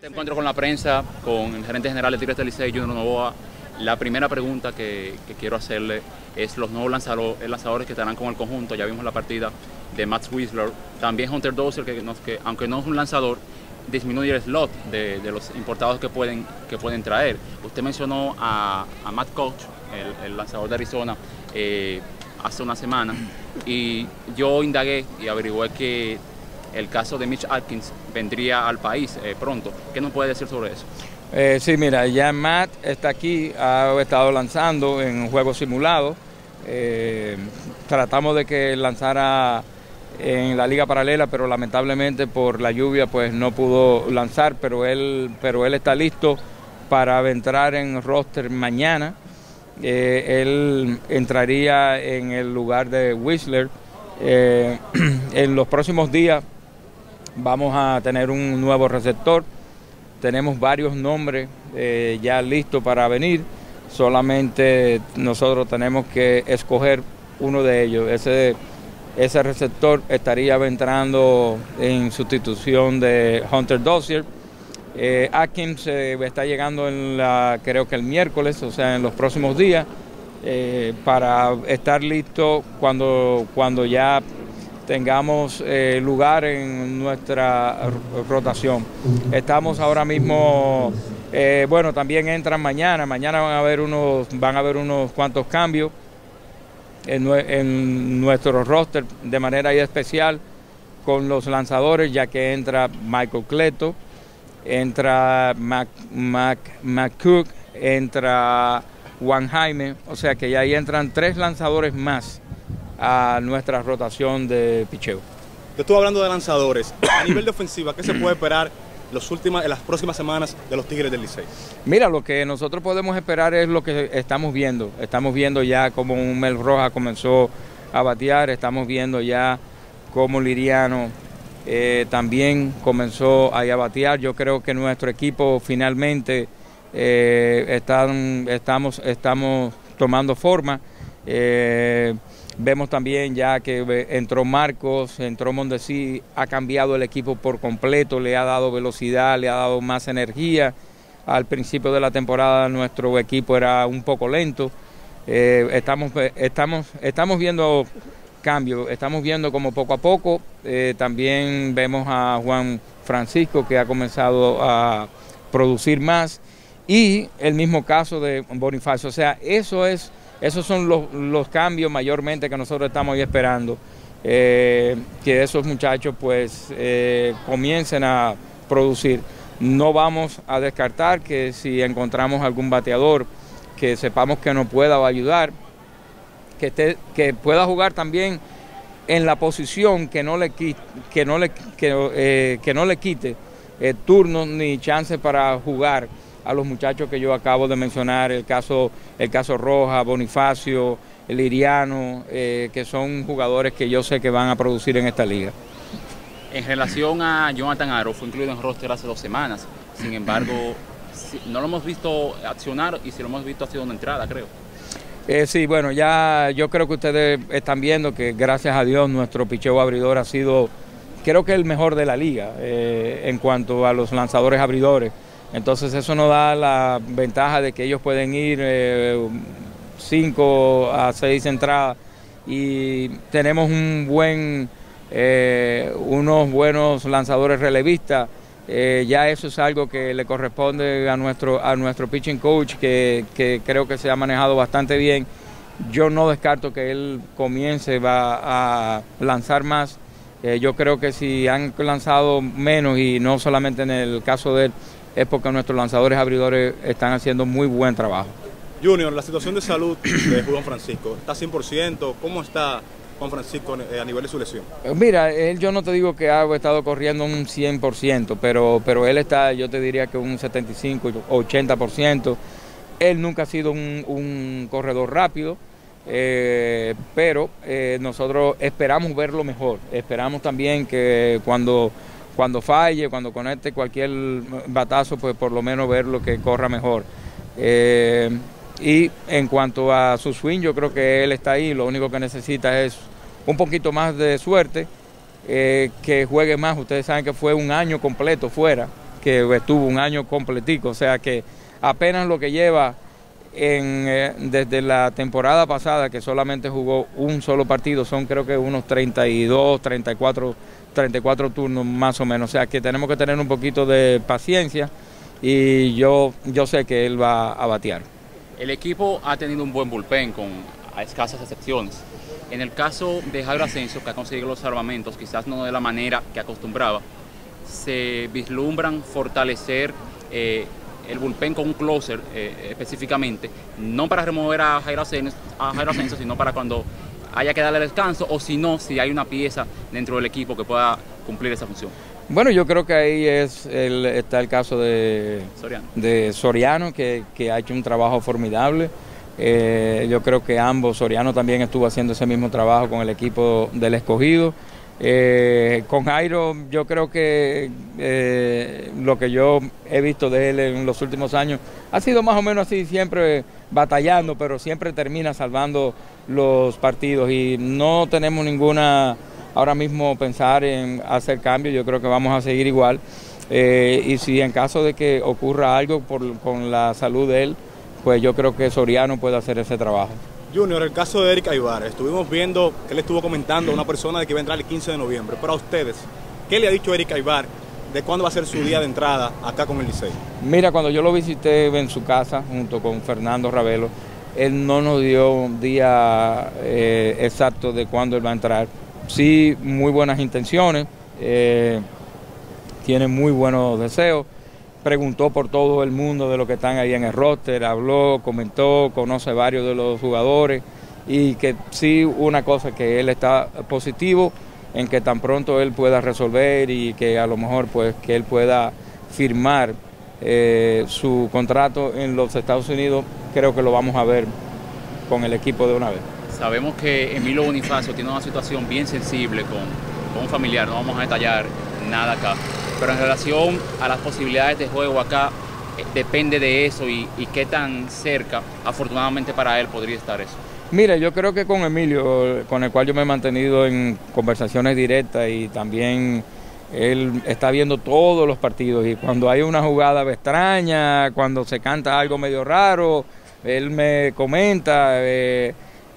encuentro con la prensa, con el gerente general de Tigres del Licey, Junior Novoa. La primera pregunta que quiero hacerle es los nuevos lanzadores que estarán con el conjunto. Ya vimos la partida de Matt Wisler, también Hunter Dozier, que aunque no es un lanzador, disminuye el slot de los importados que pueden traer. Usted mencionó a Matt Koch, el lanzador de Arizona, hace una semana, y yo indagué y averigué que el caso de Mitch Atkins vendría al país pronto. ¿Qué nos puede decir sobre eso? Sí, mira, ya Matt está aquí, ha estado lanzando en un juego simulado. Tratamos de que lanzara en la liga paralela, pero lamentablemente por la lluvia pues no pudo lanzar, pero él está listo para entrar en roster mañana. Él entraría en el lugar de Whistler. En los próximos días vamos a tener un nuevo receptor. Tenemos varios nombres ya listos para venir. Solamente nosotros tenemos que escoger uno de ellos. Ese receptor estaría entrando en sustitución de Hunter Dozier. Atkins está llegando creo que el miércoles, o sea, en los próximos días, para estar listo cuando ya tengamos lugar en nuestra rotación. Estamos ahora mismo, bueno, también entran mañana van a haber unos cuantos cambios en nuestro roster de manera especial con los lanzadores, ya que entra Michael Cleto, entra McCook, entra Juan Jaime, o sea que ya ahí entran 3 lanzadores más a nuestra rotación de picheo. Te estuve hablando de lanzadores. A nivel de ofensiva, ¿qué se puede esperar en las próximas semanas de los Tigres del Licey? Mira, lo que nosotros podemos esperar es lo que estamos viendo. Estamos viendo ya cómo un Mel Rojas comenzó a batear, estamos viendo ya cómo Liriano también comenzó a batear. Yo creo que nuestro equipo finalmente estamos tomando forma. Vemos también ya que entró Marcos, entró Mondesi, ha cambiado el equipo por completo, le ha dado velocidad, le ha dado más energía. Al principio de la temporada nuestro equipo era un poco lento. Estamos viendo cambios, estamos viendo como poco a poco. También vemos a Juan Francisco, que ha comenzado a producir más, y el mismo caso de Bonifacio. O sea, esos son los cambios mayormente que nosotros estamos esperando, que esos muchachos pues comiencen a producir. No vamos a descartar que si encontramos algún bateador que sepamos que nos pueda ayudar, que pueda jugar también en la posición que no le quite turnos ni chance para jugar a los muchachos que yo acabo de mencionar, el caso Rojas, Bonifacio, Liriano, que son jugadores que yo sé que van a producir en esta liga. En relación a Jonathan Aro, fue incluido en el roster hace 2 semanas, sin embargo, no lo hemos visto accionar, y si lo hemos visto ha sido una entrada, creo. Sí, bueno, ya yo creo que ustedes están viendo que gracias a Dios nuestro picheo abridor ha sido, creo que el mejor de la liga en cuanto a los lanzadores abridores. Entonces eso nos da la ventaja de que ellos pueden ir 5 a 6 entradas, y tenemos unos buenos lanzadores relevistas. Ya eso es algo que le corresponde a nuestro pitching coach, que creo que se ha manejado bastante bien. Yo no descarto que él va a lanzar más. Yo creo que si han lanzado menos, y no solamente en el caso de él, es porque nuestros lanzadores abridores están haciendo muy buen trabajo. Junior, la situación de salud de Juan Francisco, ¿está 100%? ¿Cómo está Juan Francisco a nivel de su lesión? Mira, yo no te digo que ha estado corriendo un 100%, pero él está, yo te diría que un 75, 80%. Él nunca ha sido un corredor rápido, pero nosotros esperamos verlo mejor. Esperamos también que cuando falle, cuando conecte cualquier batazo, pues por lo menos verlo que corra mejor. Y en cuanto a su swing, yo creo que él está ahí. Lo único que necesita es un poquito más de suerte, que juegue más. Ustedes saben que fue un año completo fuera, que estuvo un año completico, o sea que apenas lo que lleva desde la temporada pasada, que solamente jugó un solo partido, son creo que unos 32, 34 turnos más o menos, o sea que tenemos que tener un poquito de paciencia y yo sé que él va a batear. El equipo ha tenido un buen bullpen con escasas excepciones. En el caso de Jairo Asensio, que ha conseguido los salvamentos, quizás no de la manera que acostumbraba, se vislumbran fortalecer el bullpen con un closer específicamente, no para remover a Jairo Asensio, sino para cuando haya que darle descanso, o si no, si hay una pieza dentro del equipo que pueda cumplir esa función. Bueno, yo creo que ahí está el caso de Soriano, que ha hecho un trabajo formidable. Yo creo que Soriano también estuvo haciendo ese mismo trabajo con el equipo del Escogido. Con Jairo, yo creo que lo que yo he visto de él en los últimos años ha sido más o menos así, siempre batallando, pero siempre termina salvando los partidos y no tenemos ninguna, ahora mismo pensar en hacer cambios. Yo creo que vamos a seguir igual y si en caso de que ocurra algo con la salud de él, pues yo creo que Soriano puede hacer ese trabajo. Junior, el caso de Eric Aybar, estuvimos viendo que él estuvo comentando a una persona de que iba a entrar el 15 de noviembre, pero a ustedes, ¿qué le ha dicho Eric Aybar de cuándo va a ser su día de entrada acá con el Licey? Mira, cuando yo lo visité en su casa junto con Fernando Ravelo, él no nos dio un día exacto de cuándo él va a entrar. Sí, muy buenas intenciones, tiene muy buenos deseos. Preguntó por todo el mundo de los que están ahí en el roster, habló, comentó, conoce varios de los jugadores y que sí, una cosa, que él está positivo en que tan pronto él pueda resolver y que a lo mejor pues que él pueda firmar su contrato en los Estados Unidos. Creo que lo vamos a ver con el equipo de una vez. Sabemos que Emilio Bonifacio tiene una situación bien sensible con un familiar, no vamos a detallar nada acá, pero en relación a las posibilidades de juego acá, depende de eso y qué tan cerca, afortunadamente para él, podría estar eso. Mira, yo creo que con Emilio, con el cual yo me he mantenido en conversaciones directas y también él está viendo todos los partidos y cuando hay una jugada extraña, cuando se canta algo medio raro, él me comenta, él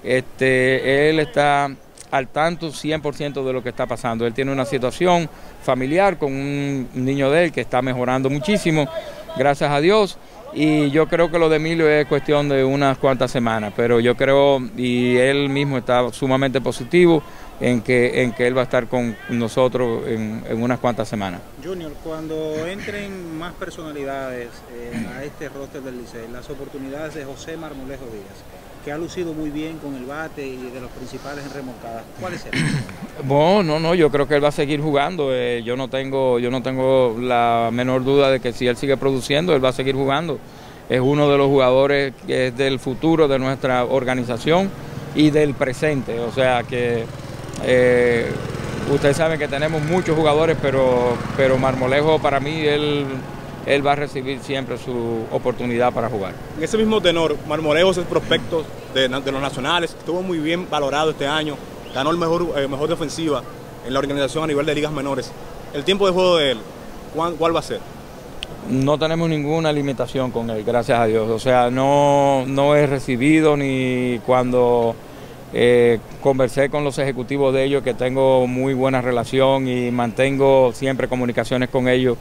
está al tanto 100% de lo que está pasando. Él tiene una situación familiar con un niño de él que está mejorando muchísimo, gracias a Dios, y yo creo que lo de Emilio es cuestión de unas cuantas semanas, pero yo creo, y él mismo está sumamente positivo en que él va a estar con nosotros en unas cuantas semanas. Junior, cuando entren más personalidades a este roster del Licey, las oportunidades de José Marmolejo Díaz, que ha lucido muy bien con el bate y de los principales en remolcadas, ¿cuáles serán? Bueno, no, yo creo que él va a seguir jugando. Yo no tengo la menor duda de que si él sigue produciendo, él va a seguir jugando. Es uno de los jugadores que es del futuro de nuestra organización y del presente. O sea que ustedes saben que tenemos muchos jugadores, pero Marmolejo, para mí, él va a recibir siempre su oportunidad para jugar. En ese mismo tenor, Marmolejo es el prospecto de los nacionales, estuvo muy bien valorado este año, ganó el mejor defensiva en la organización a nivel de ligas menores. El tiempo de juego de él, ¿cuál va a ser? No tenemos ninguna limitación con él, gracias a Dios. O sea, no he recibido ni cuando conversé con los ejecutivos de ellos, que tengo muy buena relación y mantengo siempre comunicaciones con ellos.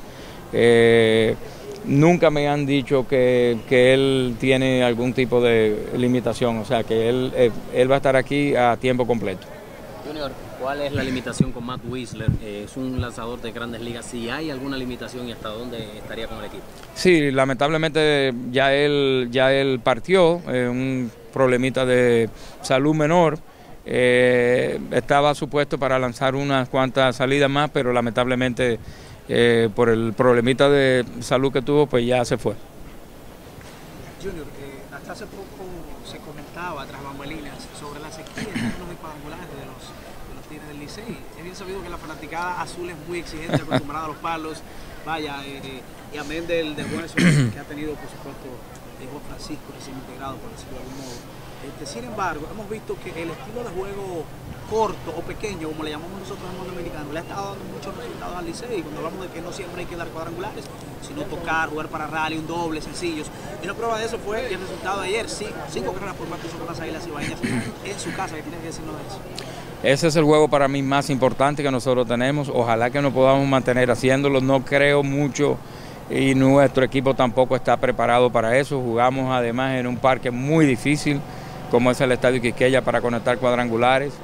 Nunca me han dicho que él tiene algún tipo de limitación, o sea que él va a estar aquí a tiempo completo. Junior, ¿cuál es la limitación con Matt Wisler? Es un lanzador de Grandes Ligas. Si hay alguna limitación, ¿y hasta dónde estaría con el equipo? Sí, lamentablemente ya él partió, un problemita de salud menor. Estaba supuesto para lanzar unas cuantas salidas más, pero lamentablemente por el problemita de salud que tuvo, pues ya se fue. Junior, hasta hace poco se comentaba tras bambalinas sobre la sequía en términos de cuadrangulares de los Tigres del Licey. Es bien sabido que la fanaticada azul es muy exigente, acostumbrada a los palos, vaya, y amén del buen esfuerzo que ha tenido, por supuesto, Juan Francisco recién integrado, por decirlo de algún modo. Sin embargo, hemos visto que el estilo de juego corto o pequeño, como le llamamos nosotros en el mundo dominicano, le ha estado dando muchos resultados al Licey. Cuando hablamos de que no siempre hay que dar cuadrangulares, sino tocar, jugar para rally, un doble, sencillos. Y una prueba de eso fue el resultado de ayer, 5 carreras por parte sobre las Águilas Ibaeñas en su casa, que tiene que decirnos de eso. Ese es el juego para mí más importante que nosotros tenemos. Ojalá que nos podamos mantener haciéndolo. No creo mucho y nuestro equipo tampoco está preparado para eso. Jugamos además en un parque muy difícil como es el Estadio Quisqueya para conectar cuadrangulares.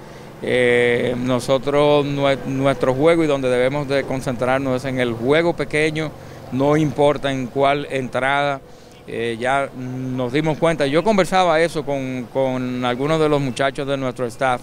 Nosotros, nuestro juego y donde debemos de concentrarnos es en el juego pequeño, no importa en cuál entrada. Ya nos dimos cuenta, yo conversaba eso con algunos de los muchachos de nuestro staff,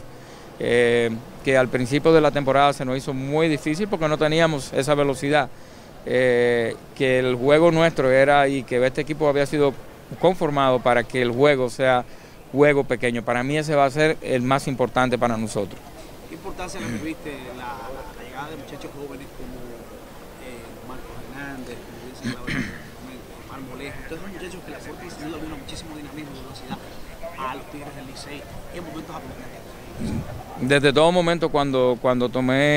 que al principio de la temporada se nos hizo muy difícil porque no teníamos esa velocidad, que el juego nuestro era y que este equipo había sido conformado para que el juego sea juego pequeño. Para mí ese va a ser el más importante para nosotros. ¿Qué importancia le tuviste la llegada de muchachos jóvenes como Marcos Hernández, Marmolejo? Todos los muchachos que le aportan sin duda alguna muchísimo dinamismo y velocidad a los Tigres del Licey en momentos apremiantes. Desde todo momento cuando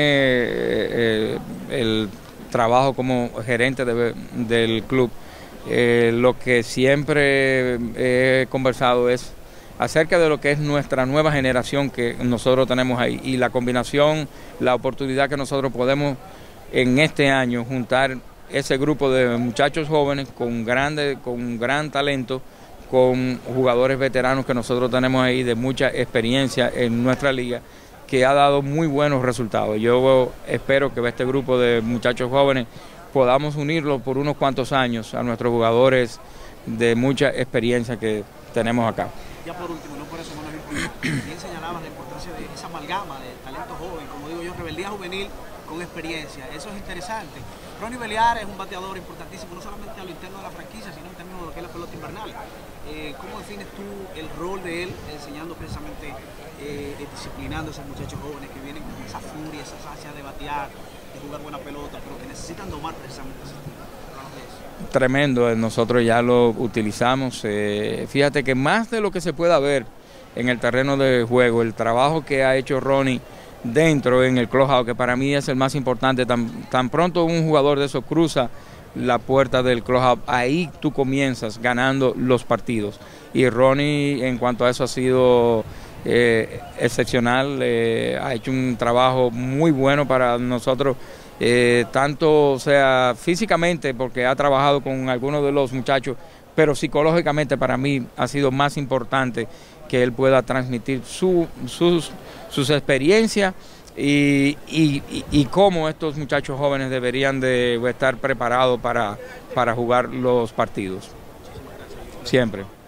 tomé el trabajo como gerente del club, lo que siempre he conversado es acerca de lo que es nuestra nueva generación que nosotros tenemos ahí y la combinación, la oportunidad que nosotros podemos en este año juntar ese grupo de muchachos jóvenes con gran talento, con jugadores veteranos que nosotros tenemos ahí de mucha experiencia en nuestra liga, que ha dado muy buenos resultados. Yo espero que este grupo de muchachos jóvenes podamos unirlos por unos cuantos años a nuestros jugadores de mucha experiencia que tenemos acá. Ya por último, no por eso menos importante, bien señalabas la importancia de esa amalgama de talento joven, como digo yo, rebeldía juvenil con experiencia, eso es interesante. Ronnie Beliar es un bateador importantísimo, no solamente a lo interno de la franquicia, sino en términos de lo que es la pelota invernal. ¿Cómo defines tú el rol de él, enseñando precisamente, disciplinando a esos muchachos jóvenes que vienen con esa furia, esa ansia de batear, de jugar buena pelota, pero que necesitan domar precisamente ese tipo? Tremendo, nosotros ya lo utilizamos. Fíjate que más de lo que se pueda ver en el terreno de juego, el trabajo que ha hecho Ronnie dentro en el clubhouse, que para mí es el más importante, tan pronto un jugador de eso cruza la puerta del clubhouse, ahí tú comienzas ganando los partidos. Y Ronnie en cuanto a eso ha sido excepcional, ha hecho un trabajo muy bueno para nosotros. Tanto sea físicamente porque ha trabajado con algunos de los muchachos, pero psicológicamente para mí ha sido más importante que él pueda transmitir sus experiencias y cómo estos muchachos jóvenes deberían de estar preparados para jugar los partidos. Siempre.